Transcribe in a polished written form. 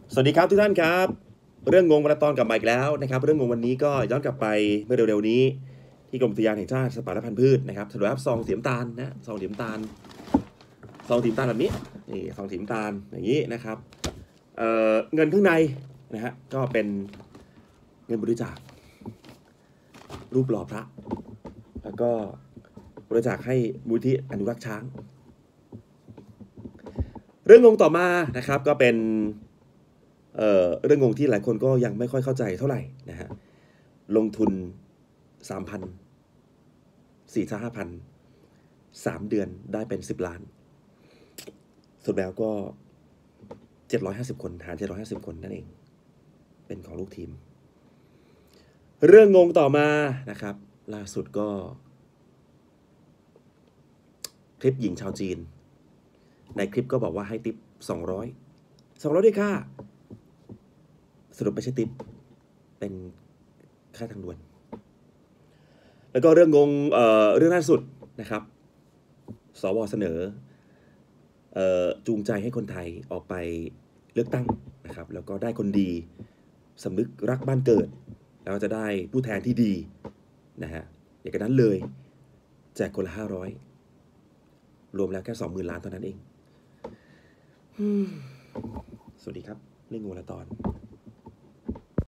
สวัสดีครับทุกท่านครับเรื่องงงมาราธอนกลับมาอีกแล้วนะครับเรื่องงงวันนี้ก็ย้อนกลับไปเมื่อเร็วๆนี้ที่กรมอุทยานแห่งชาติสัตว์ป่าและพันธุ์พืชนะครับสรุปครับซองสีน้ำตาลนะซองสีน้ำตาลซองสีน้ำตาลแบบนี้นี่ซองสีน้ำตาลอย่างนี้นะครับเงินข้างในนะฮะก็เป็นเงินบริจาครูปหล่อพระแล้วก็บริจาคให้มูลที่อนุรักษ์ช้างเรื่องงงต่อมานะครับก็เป็นเรื่องงงที่หลายคนก็ยังไม่ค่อยเข้าใจเท่าไหร่นะฮะลงทุน 3,000 4,000 5,000 3 เดือนได้เป็น10 ล้านสุดแล้วก็750 คนหาร750 คนนั่นเองเป็นของลูกทีมเรื่องงงต่อมานะครับล่าสุดก็คลิปหญิงชาวจีนในคลิปก็บอกว่าให้ทิป200ด้วยค่ะสรุปไม่ใช่ทิปเป็นค่าทางด่วนแล้วก็เรื่องงงเรื่องล่าสุดนะครับสวเสนอจูงใจให้คนไทยออกไปเลือกตั้งนะครับแล้วก็ได้คนดีสำนึกรักบ้านเกิดแล้วจะได้ผู้แทนที่ดีนะฮะอย่างนั้นเลยแจกคนละ500รวมแล้วแค่20,000 ล้านเท่านั้นเองสวัสดีครับเรื่องงูละตอน